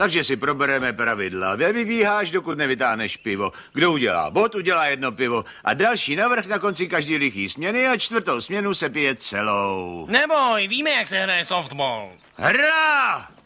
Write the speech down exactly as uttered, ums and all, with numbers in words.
Takže si probereme pravidla. Nevybíháš, dokud nevytáhneš pivo. Kdo udělá bod, udělá jedno pivo. A další navrch na konci každý lichý směny a čtvrtou směnu se pije celou. Neboj, víme, jak se hraje softball. Hra!